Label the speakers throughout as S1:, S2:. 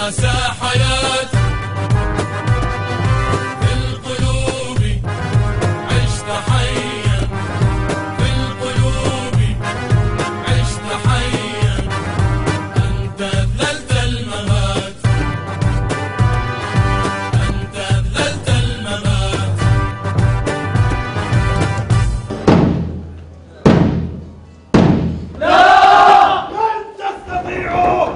S1: أسى حياة في القلوب عشت حيا، في القلوب عشت حيا، أنت أذللت الممات، أنت أذللت الممات.
S2: لا، لن تستطيعوا.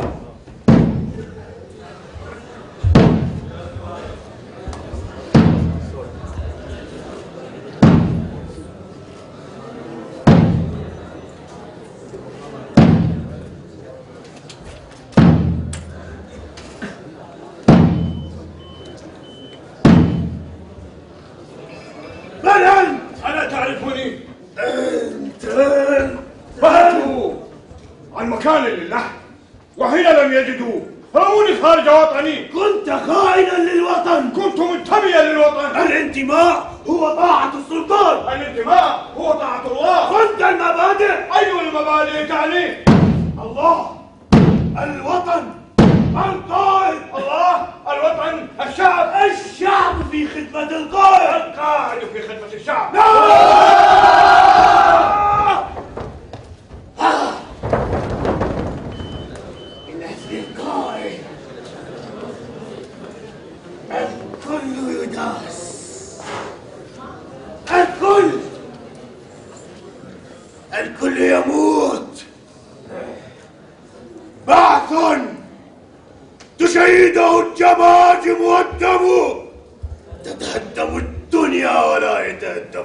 S2: من أنت؟
S3: ألا تعرفني؟
S2: أنت
S3: بحثوا عن مكان للحم وحين لم يجدوا رموني خارج وطني.
S2: كنت خائنا للوطن.
S3: كنت منتميا للوطن.
S2: الانتماء هو طاعة السلطان.
S3: الانتماء هو طاعة الله.
S2: كنت المبادئ.
S3: أي المبادئ تعني؟
S2: الله، الوطن، القائد.
S3: الله، الوطن، الشعب.
S2: الشعب في خدمة القائد.
S3: القائد في خدمة الشعب.
S2: من أجل القائد الكل يداس، الكل يموت. بعث تشيده الجماجم والدم، تتهدم الدنيا ولا يتهدم.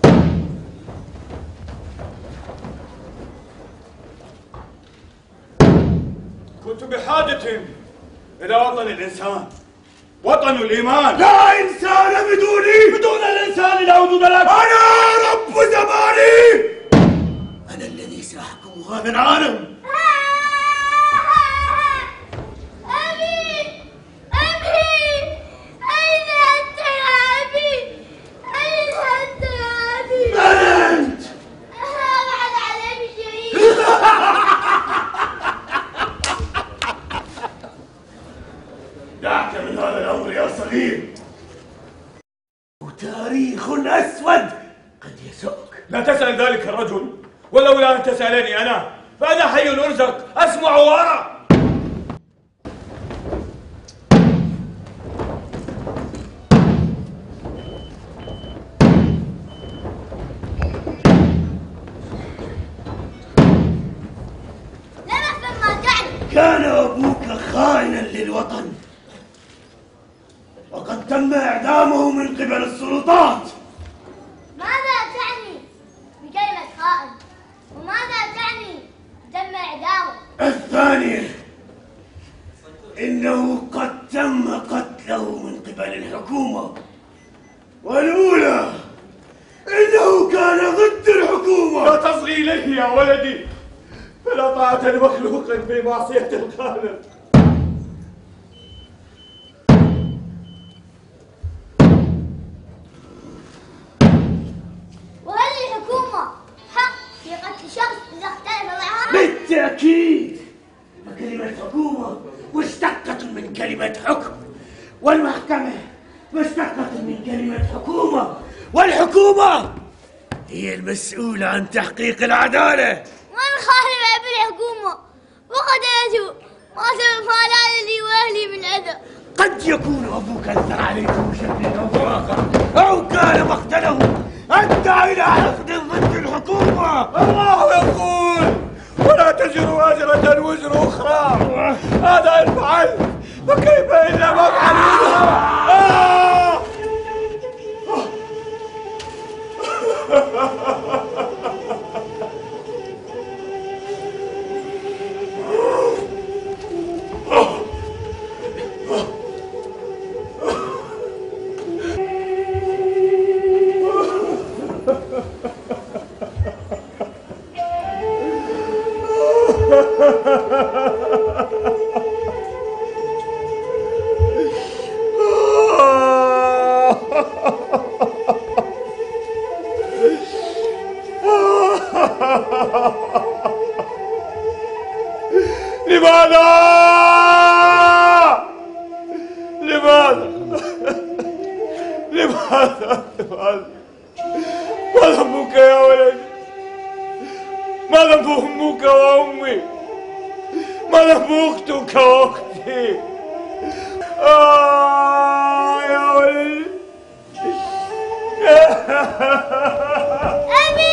S3: كنت بحاجة إلى وطن الإنسان، وطن الإيمان.
S2: لا إنسان بدوني.
S3: بدون الإنسان لا وجود لك.
S2: أنا رب زماني، أنا الذي سأحكم هذا العالم.
S4: أبي، أبي، أين أنت يا أبي؟ أين أنت يا أبي؟
S2: من أنت؟
S4: أبعد عن أبي شريف.
S2: دعك من هذا الأمر يا صغير، تاريخ أسود قد يسؤك.
S3: لا تسأل ذلك الرجل، ولولا أن تسألني أنا فأنا حي أرزق، أسمع وأرى.
S4: لم أفهم ما تعني.
S2: كان أبوك خائنا للوطن، وقد تم إعدامه من قبل السلطات.
S4: ماذا تعني بكلمة خائن؟ وماذا تعني تم إعدامه؟
S2: الثانية، إنه قد تم قتله من قبل الحكومة. والأولى، إنه كان ضد الحكومة.
S3: لا تصغي إليه يا ولدي، فلا طاعة لمخلوق في معصية الخالق.
S4: وهل الحكومة حق في قتل شخص إذا اختلف معها؟
S2: بالتأكيد، فكلمة حكومة مشتقة من كلمة حكم، والمحكمة مشتقة من كلمة حكومة، والحكومة هي المسؤولة عن تحقيق العدالة.
S4: من خالف أبي الحكومة وقتلته ما سبب ما لا لي وأهلي من أذى.
S2: قد يكون أبوك أثر عليك بشكل أو بآخر، أو كان مقتله أدى إلى حقد ضد الحكومة.
S3: الله يقول ولا تزر وازرة وزر أخرى، هذا إن فعل فكيف إن لم أفعل وزرا. ولا بأختك أختي. يا ولدي.
S4: أبي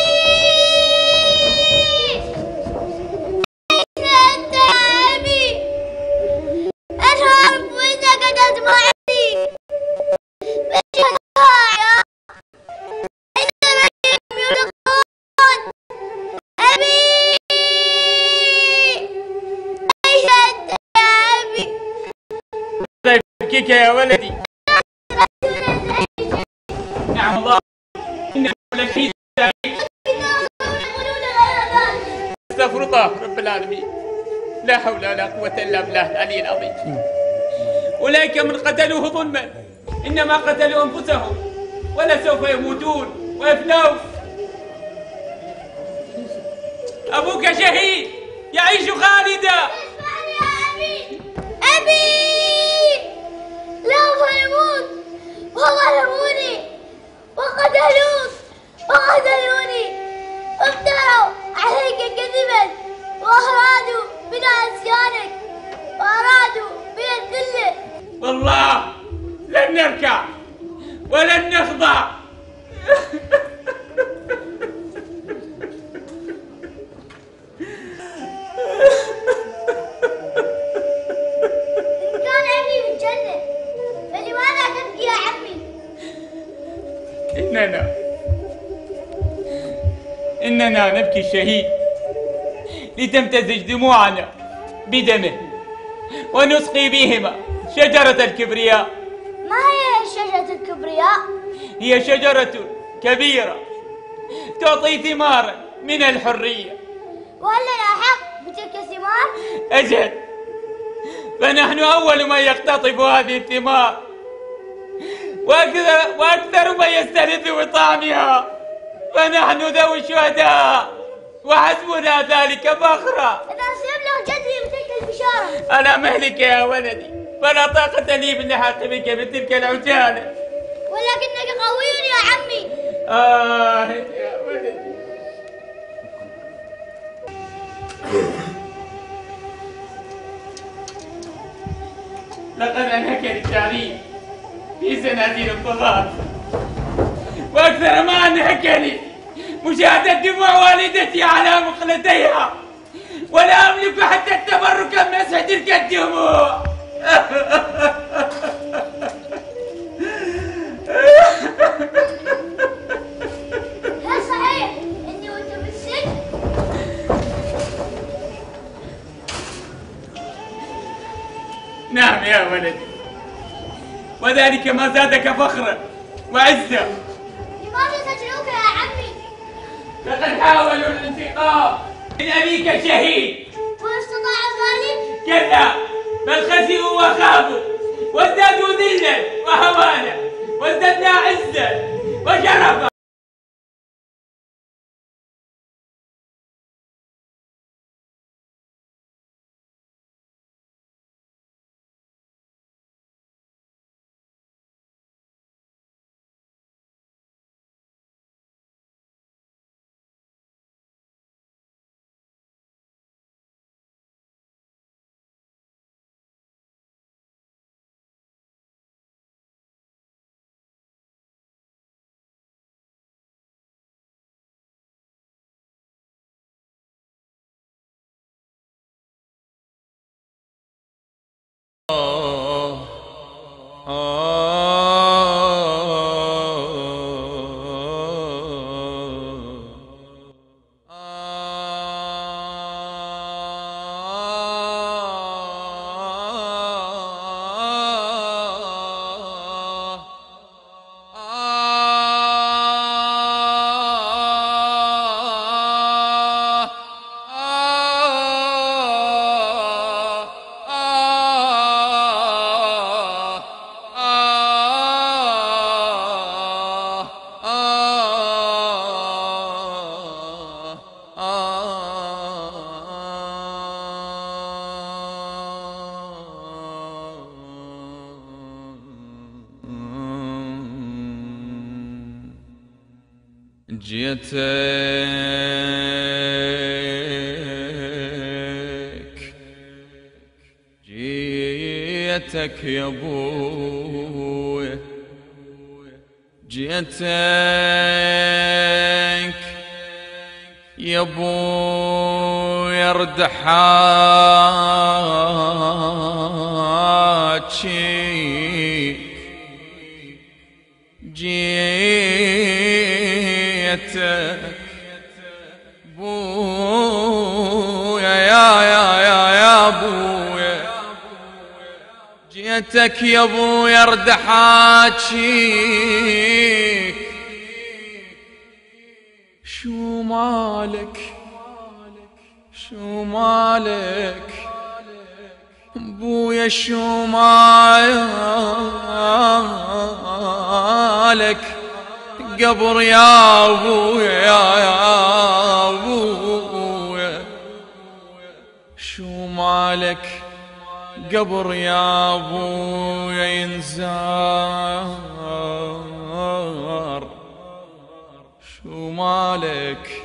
S4: أين أنت يا أبي؟ أنا أعرف أنك تسمعني. مش هتضيع. أين من يلقون؟ أبي أين أنت يا أبي؟
S5: لا يبكيك يا ولدي. نعم الله إنك لفي ذلك. استغفر الله رب العالمين. لا حول ولا قوة إلا بالله العلي العظيم. أولئك من قتلوه ظلما إنما قتلوا أنفسهم ولسوف يموتون ويفنون. أبوك شهيد يعيش خالدا.
S4: اسمعني يا أبي. أبي سوف يموت وظلموني وقتلوني وافتروا عليك كذبا وأرادوا بنا عصيانك وأرادوا بنا الذل.
S5: والله لن نركع ولن نخضع.
S4: إن كان أبي في الجنة فلماذا تبكي يا عمي؟
S5: إننا نبكي الشهيد لتمتزج دموعنا بدمه ونسقي بهما شجرة الكبرياء.
S4: ما هي شجرة الكبرياء؟
S5: هي شجرة كبيرة تعطي ثمارا من الحرية.
S4: وهل لنا حق بتلك الثمار؟
S5: أجل، فنحن أول من يقتطف هذه الثمار وأكثر من يستلذ بطعمها، فنحن ذوي الشهداء وحسبنا ذلك فخرا.
S4: إذا سيبلغ جدي بتلك البشارة.
S5: على مهلك يا ولدي، فلا طاقة لي باللحاق بك بتلك العجالة.
S4: ولكنك قوي يا عمي.
S5: يا ولدي. لقد أنهكني التعليم في سنادير الضلال، وأكثر ما أنهكني مشاهدة دموع والدتي على مقلتيها، ولا أملك حتى التبرك من مسح تلك الدموع.
S4: هل صحيح إني وأنت بالسجن؟
S5: نعم يا ولدي، وذلك ما زادك فخرا وعزا.
S4: لماذا تتركك يا عمي؟
S5: لقد حاولوا الانتقام من أبيك شهيد،
S4: واستطاعوا ذلك؟
S5: كلا بل خسروا وخابوا وازدادوا ذلا وهوانا وازددنا عزا وشرفا.
S1: جيتك جيتك يا ابويا جيتك يا ابويا ردحاجيك جيتك بويا يا بويا جيتك يا بويا ردحاجيك شو مالك شو مالك بويا شو مالك قبر يا بويا يا بويا شو مالك قبر يا بويا ينزار شو مالك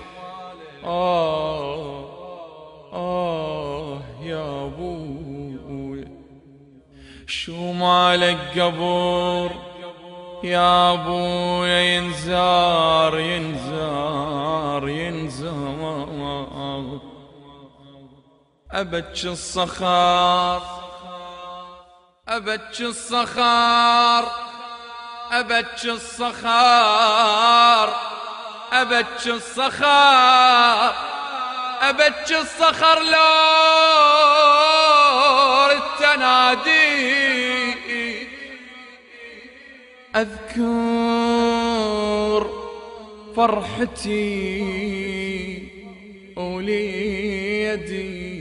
S1: يا بويا شو مالك قبر يا بويا ينزار ينزار ينزار أبتش الصخار أبتش الصخار أبتش الصخار أبتش الصخار أبتش الصخر لور التنادي أذكر فرحتي وليدي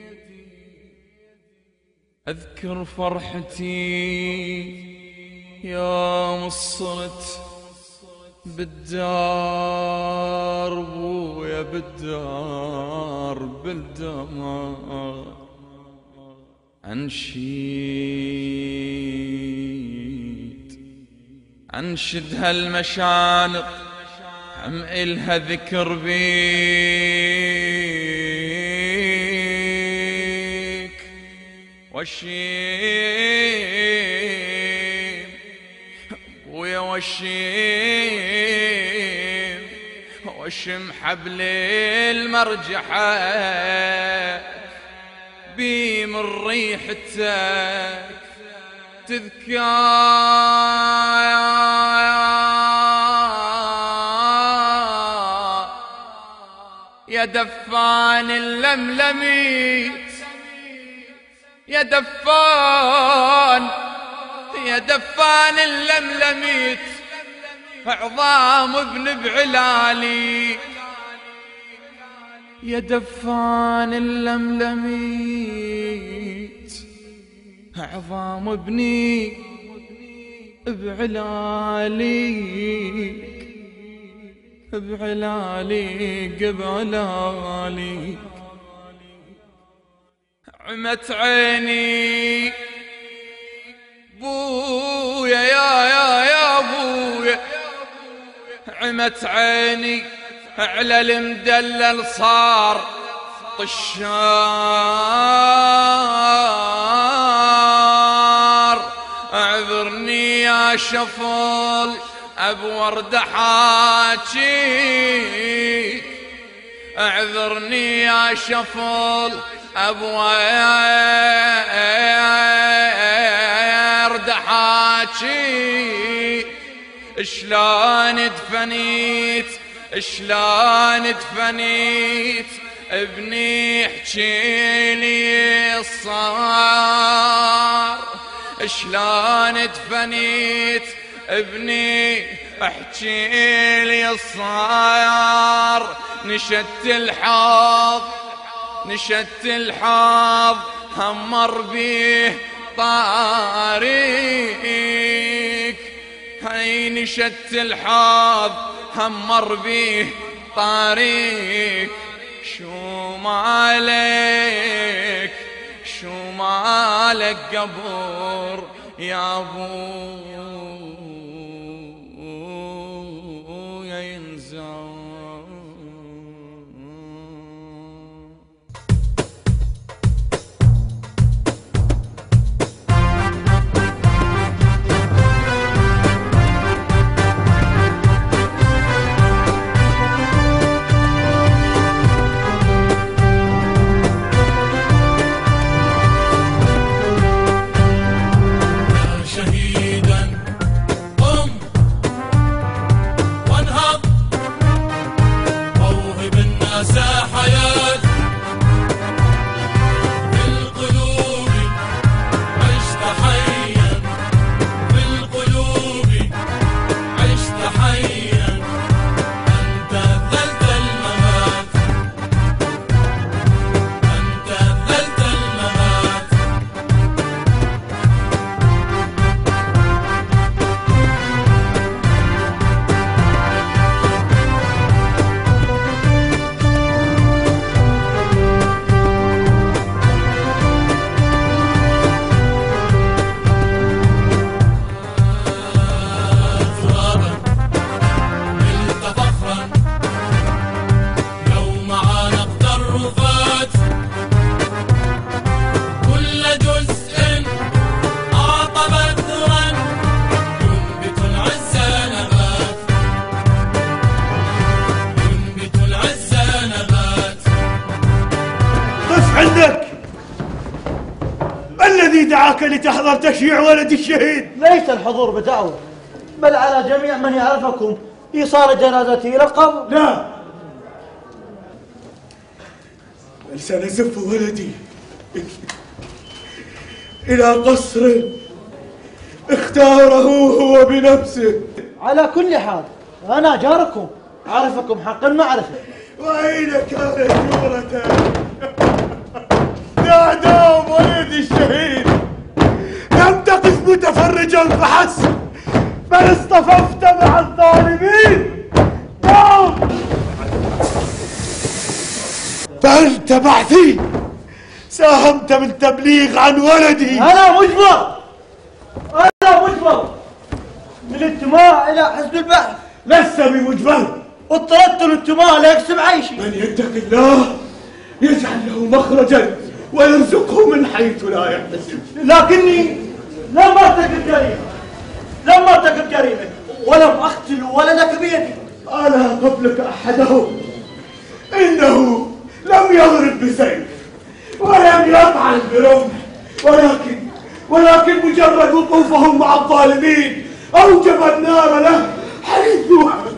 S1: أذكر فرحتي يوم صرت بالدار بويا بالدار بالدار أنشد هالمشانق عم إلها ذكر بيك وشيم ويا وشم حبل المرجحة بي من ريحتك تذكر يا دفان اللملميت يا دفان اللملميت عظام ابن بعلالي يا دفان اللملميت عظام ابني بعلاليك بعلاليك بعلاليك عمت عيني بويا يا بويا عمت عيني على المدلل صار طشار اعذرني يا شفل ابو ورد حاجيك اعذرني يا شفل ابو ورد حاجيك شلون دفنيت ابني احكيلي الصار شلون دفنيت ابني احكيلي الصار نشدت الحظ همر بيه طريق هاي نشدت الحظ همر بيه طريق شو مالك قبر يا ابويا ينزل
S2: ولدي دعاك لتحضر تشييع ولد الشهيد.
S6: ليس الحضور بدعوة، بل على جميع من يعرفكم إيصال جنازتي إلى القبر.
S2: لا، بل سنزف ولدي إلى قصر اختاره هو بنفسه.
S6: على كل حال أنا جاركم، أعرفكم حق المعرفة.
S2: وأين كانت جورته؟ يا دوم ولد الشهيد، لم تقف متفرجا فحسب، بل اصطففت مع الظالمين. دوم، فأنت بعثي ساهمت بالتبليغ عن ولدي.
S6: أنا مجبر بالانتماء إلى حزب البعث.
S2: لست بمجبر،
S6: اضطردت الانتماء ليكسب عيشي.
S2: من يتق الله يجعل له مخرجا ويرزقه من حيث لا يحتسب.
S6: لكني لم ارتكب جريمة ولم أقتل ولدك بيدي.
S2: ألا قبلك أحدهم إنه لم يضرب بسيف ولم يطعن برمح، ولكن مجرد وقوفهم مع الظالمين أوجب النار له حيث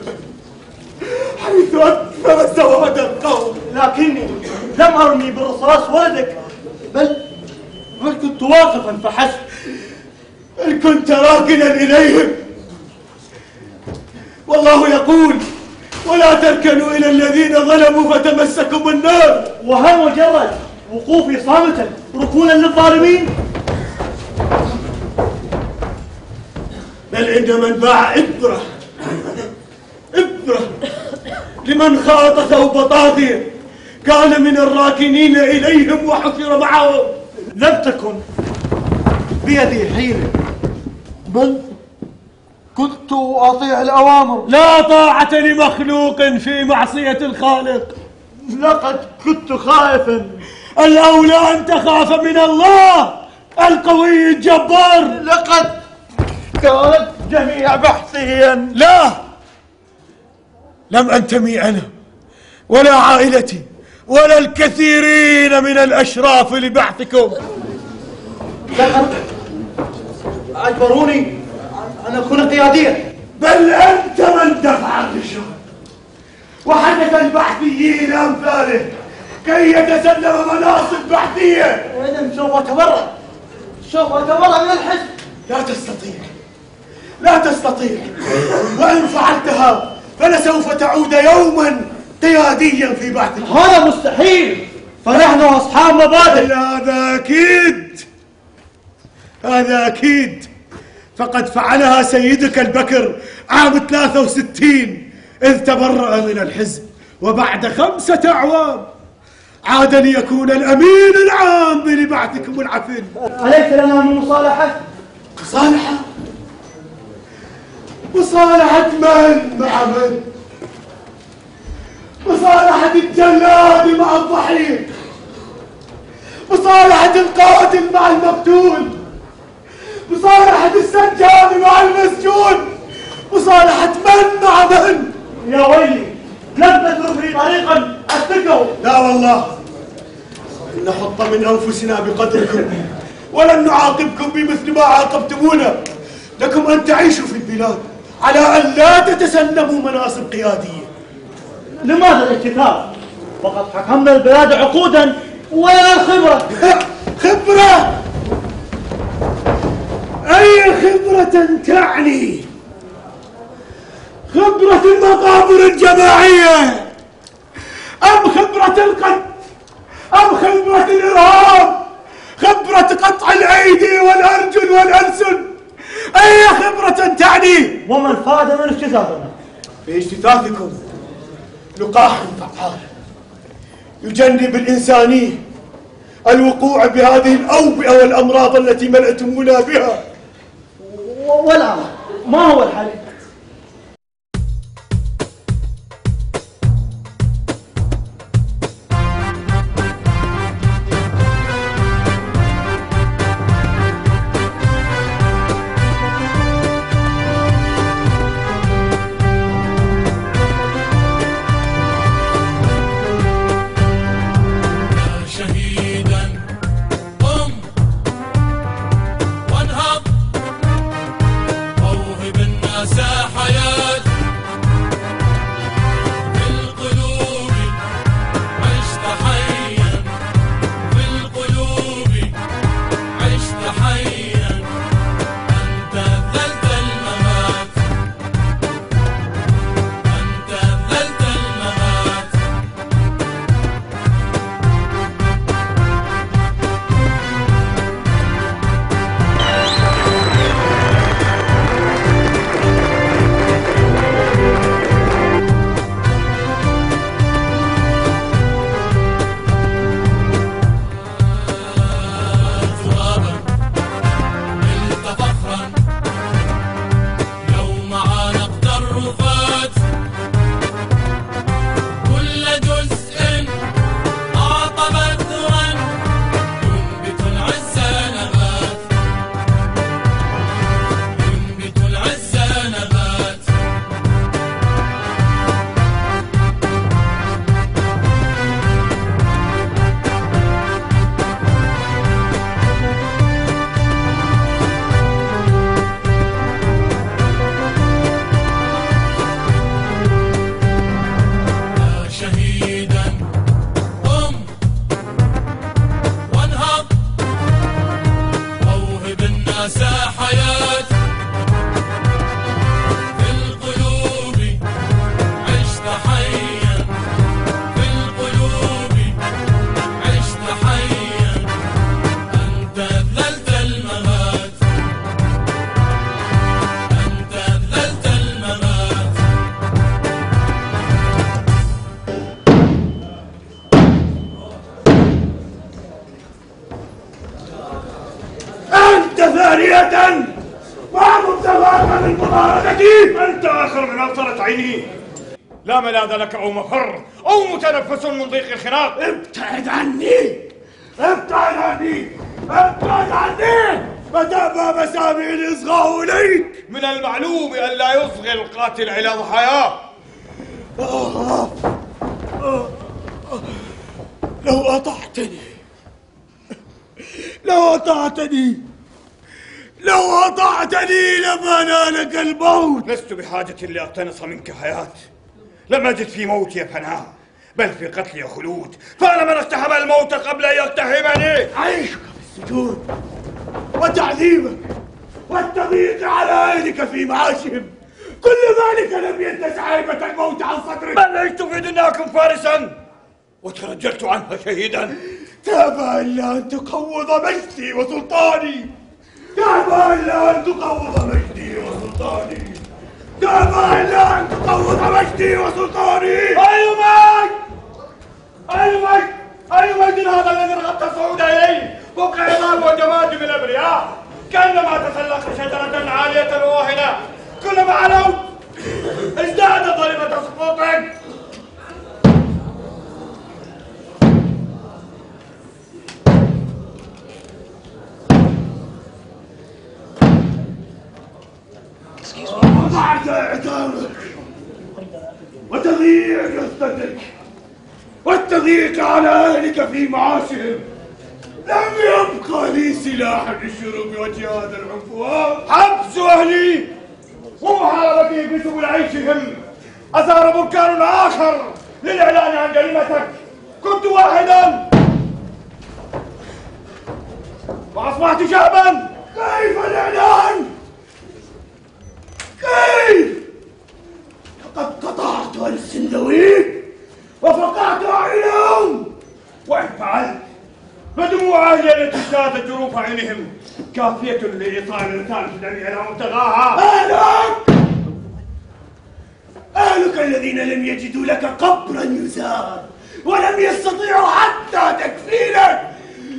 S2: أكثر سواد القوم.
S6: لكني لم أرمي بالرصاص ولدك، بل كنت واقفا فحسب.
S2: إن كنت راكنا إليهم، والله يقول: ولا تركنوا إلى الذين ظلموا فتمسكم النار.
S6: وهل مجرد وقوفي صامتا ركونا للظالمين؟
S2: بل إن من باع إبرة لمن خاط ثوب طاغية كان من الراكنين إليهم وحشر معهم.
S6: لم تكن بيدي حيلة، بل كنت أطيع الأوامر.
S2: لا طاعة لمخلوق في معصية الخالق.
S6: لقد كنت خائفا.
S2: الأولى أن تخاف من الله القوي الجبار.
S6: لقد كانت جميع بحثيا.
S2: لا، لم أنتمي أنا ولا عائلتي ولا الكثيرين من الأشراف لبحثكم.
S6: لقد أجبروني أن أكون قياديا.
S2: بل أنت من دفع الرشوة وحدث البحثيين أمثاله كي يتسلم مناصب بحثية.
S6: إذن سوف أتبرأ من الحزب.
S2: لا تستطيع، وإن فعلتها فلسوف تعود يوما قياديا في بعثك.
S6: هذا مستحيل، فنحن أصحاب مبادئ.
S2: هذا أكيد، فقد فعلها سيدك البكر عام 63 إذ تبرأ من الحزب، وبعد 5 أعوام عاد ليكون الأمين العام لبعثكم العفن.
S6: أليس لنا من مصالحة؟
S2: مصالحة من مع من؟ مصالحة الجلاد مع الضحية، مصالحة القاتل مع المقتول، مصالحة السجان مع المسجون، مصالحة من مع من؟
S6: يا ويلي، لم تسلك لي طريقا أسلكه.
S2: لا والله، إن نحط من أنفسنا بقدركم ولن نعاقبكم بمثل ما عاقبتمونا. لكم أن تعيشوا في البلاد على أن لا تتسلموا مناصب قيادية.
S6: لماذا الاتفاق؟ وقد حكمنا البلاد عقودا ولنا الخبرة.
S2: خبرة؟ أي خبرة تعني؟ خبرة المقابر الجماعية أم خبرة القتل أم خبرة الإرهاب؟ خبرة قطع الأيدي والأرجل والألسن؟ أي خبرة تعني؟
S6: ومن فاد من اجتثاثنا؟
S2: في اجتثاثكم لقاح فعال يجنب الإنسانية الوقوع بهذه الأوبئة والأمراض التي ملأتمونا بها.
S6: والآن ما هو الحل؟
S2: جارية ما مبتغاك من مطاردتي.
S3: أنت آخر من أبصرت عيني، لا ملاذ لك أو مفر أو متنفس من ضيق الخناق.
S2: ابتعد عني، ابتعد عني، ابتعد عني. فتأبى مسامع الإصغاء إليك.
S3: من المعلوم أن لا يصغي القاتل إلى ضحاياه.
S2: لو أطعتني، لو أطعتني، لو أطعتني لما نالك الموت.
S3: لست بحاجة لأقتنص منك حياة، لم أجد في موتي فناء، بل في قتلي خلود. فأنا من اقتحم الموت قبل أن يقتحمني.
S2: عيشك في السجون وتعذيبك والتضييق على أهلك في معاشهم، كل ذلك لم ينتزع هيبة الموت عن صدرك.
S3: بل عشت في دنياكم فارسا وترجلت عنها شهيدا.
S2: تابى إلا أن تقوض مجدي وسلطاني، تابى إلا أن تقوض مجدي وسلطاني، تابى إلا أن تقوض مجدي وسلطاني.
S3: أي مجد، أي مجد، أي مجد هذا الذي رغبت الصعود إليه فوق عظام وجماد من الأبرياء، كأنما تسلق شجرة عالية واهنة، كلما علوت ازداد ضريبة سقوطك.
S2: وبعد إعدامك وتضييع جثتك والتضييق على أهلك في معاشهم، لم يبقى لي سلاحا للشروع بوجه هذا العنفوان.
S3: حبس أهلي ومحاربتي بسبل عيشهم أثار بركان آخر للإعلان عن جريمتك. كنت واحدا وأصبحت شعبا.
S2: كيف الإعلان؟ كيف؟ لقد قطعت السندويك وفقعت أعينهم.
S3: وإن فعلت فدموع أهلي التي ازدادت جروف عينهم كافية لإيصال الرسالة الدم إلى مبتغاها.
S2: أهلك الذين لم يجدوا لك قبرا يزار ولم يستطيعوا حتى تكفينك.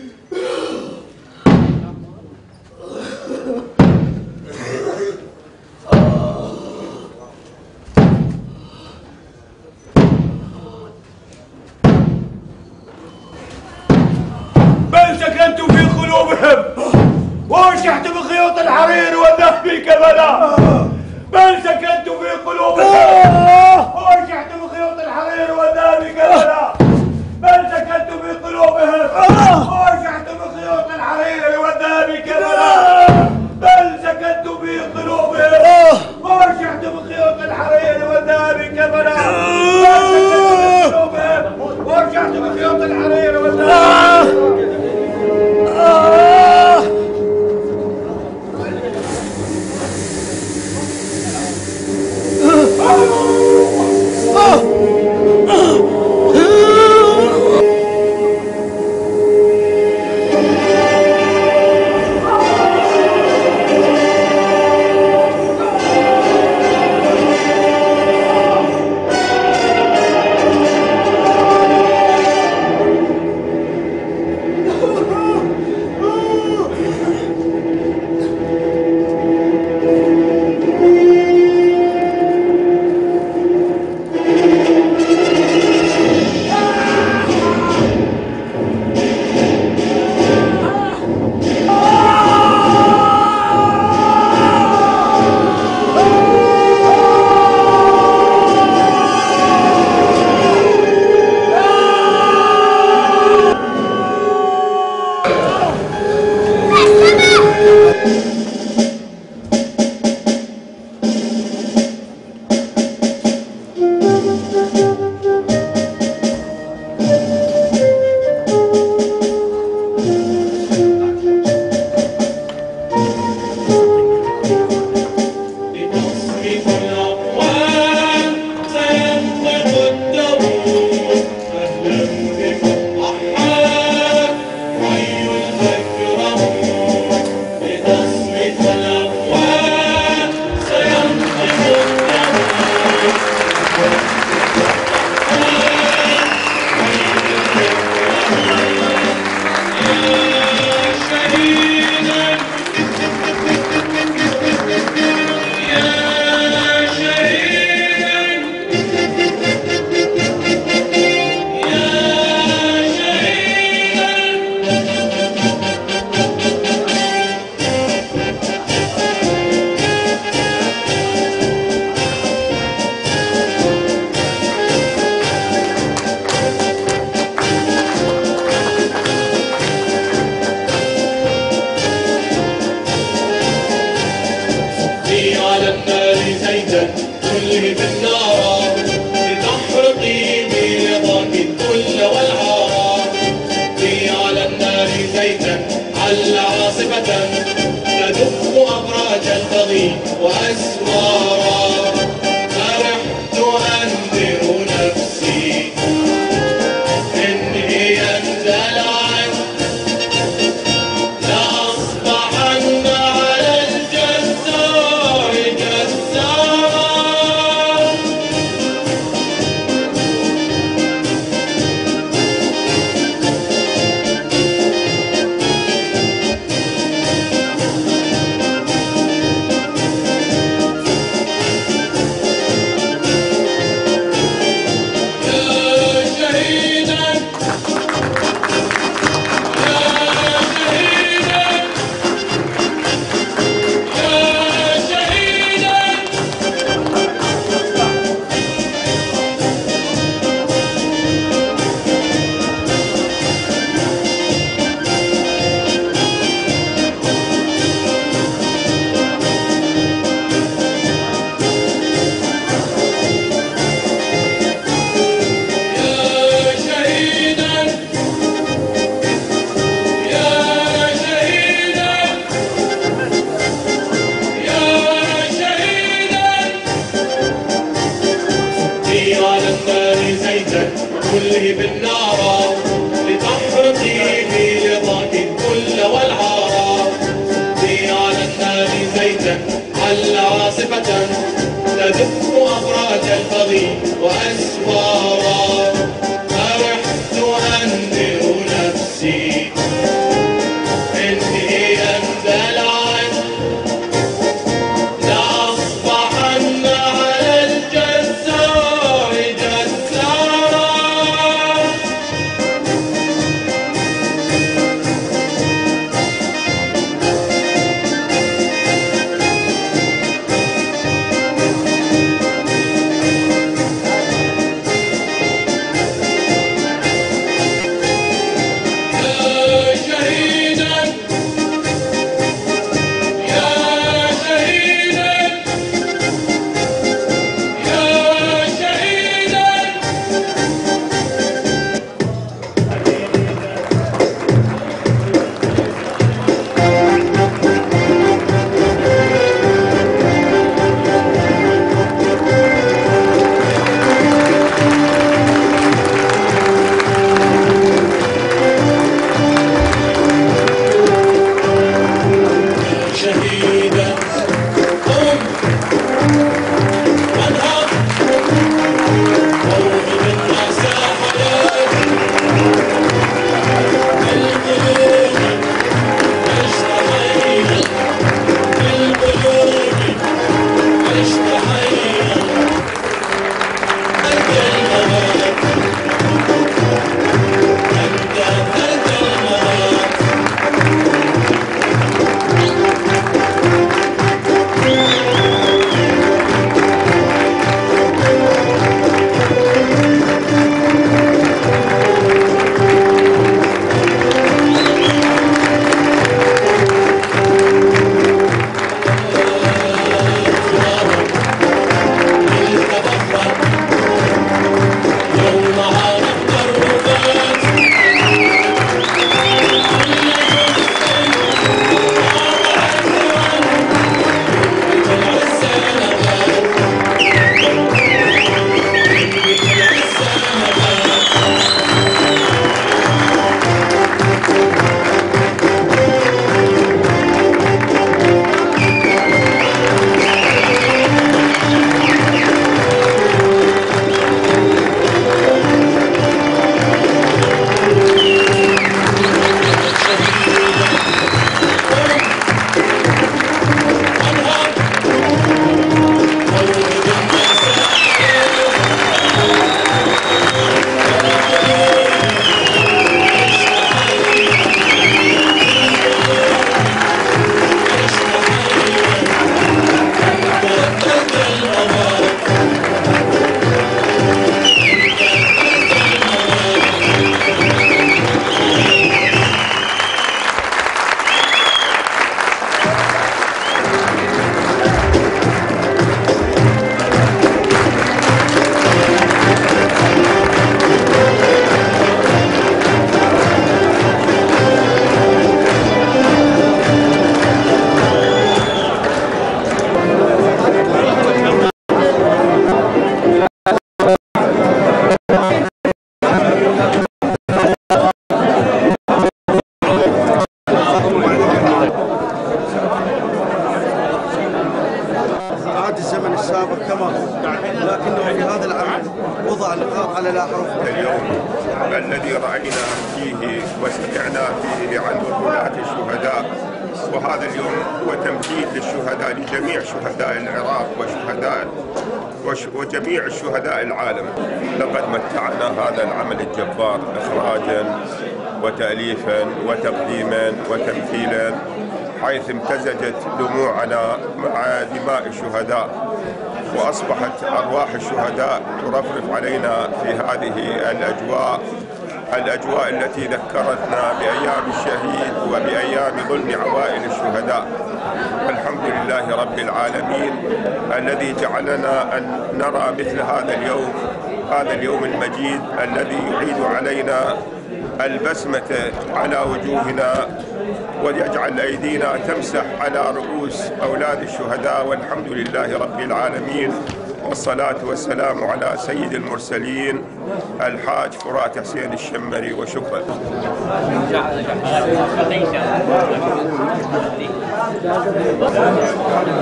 S3: بل سكنت في قلوبهم وأشحت بخيوط الحرير والذهب كفنا. بل سكنت في قلوبهم وأشحت بخيوط الحرير والذهب كفنا. بل سكنت في قلوبهم وأشحت بخيوط الحرير والذهب كفنا. بل سكنت في قلوبهم وأشحت بخيوط الحرير والذهب كفنا. بل سكنت في قلوبهم وأشحت بخيوط الحرير والذهب كفنا.
S7: تضربي بالنار لتحرقي برضاك الذل والعار. في على النار زيتا على عاصفة تدف أبراج البغي وأسوارا. فرحت أنذر نفسي إن هي اندلعت لأصبحن على الجزار جزارا.
S8: كما هو، لكنه في هذا العمل وضع نقاط على لا حروف.
S9: اليوم الذي رأينا فيه وسمعنا فيه عن وفاة الشهداء، وهذا اليوم هو تمجيد للشهداء، لجميع شهداء العراق وجميع شهداء العالم. لقد متعنا هذا العمل الجبار إخراجا وتأليفا وتقديما وتمثيلا، حيث امتزجت دموعنا مع دماء الشهداء، وأصبحت أرواح الشهداء ترفرف علينا في هذه الأجواء التي ذكرتنا بأيام الشهيد وبأيام ظلم عوائل الشهداء. الحمد لله رب العالمين الذي جعلنا أن نرى مثل هذا اليوم المجيد الذي يعيد علينا البسمة على وجوهنا، ويجعل أيدينا تمسح على رؤوس أولاد الشهداء. والحمد لله رب العالمين، والصلاة والسلام على سيد المرسلين الحاج فرات حسين الشمري. وشكرا.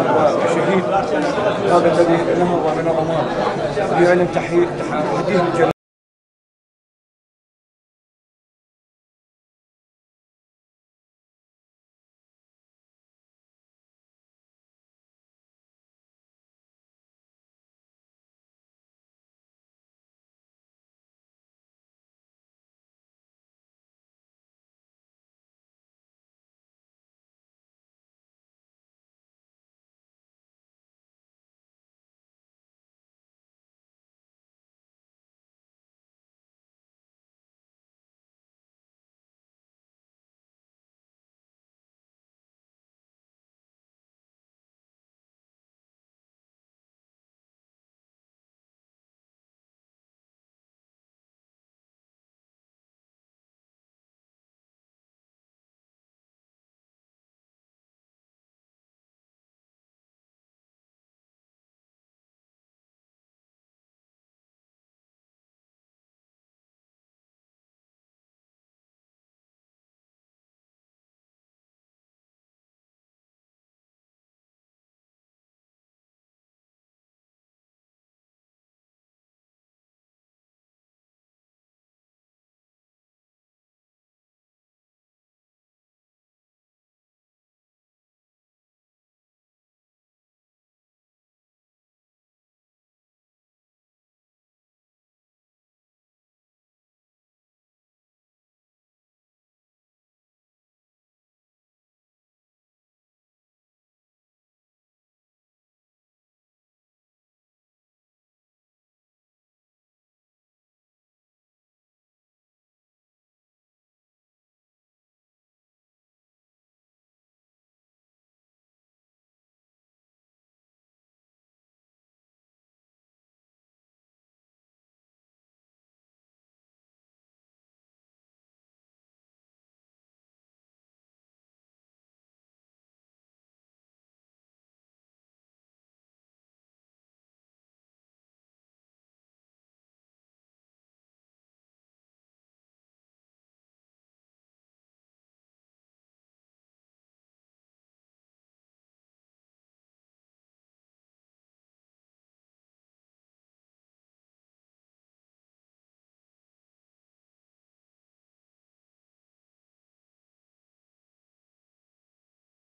S8: الشهيد هذا الذي نهض من الرماد يعلن تحديد الجميع.